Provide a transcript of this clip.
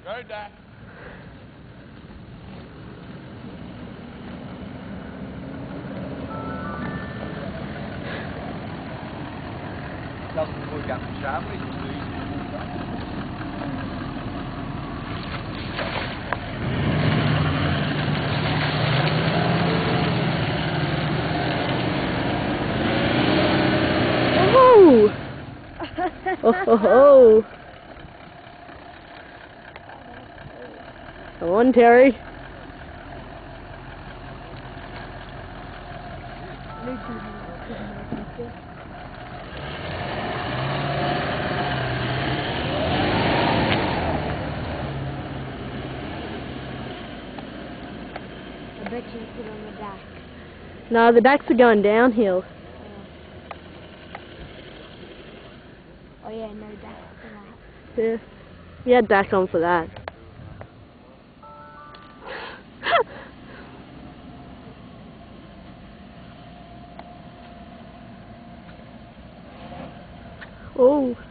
Go, Dad. Doesn't look up sharply, you lose the water. Oh. Come on, Terry. I bet you put on the back. No, the decks are going downhill. Oh yeah, no back for that. Yeah. You had back on for that. Oh.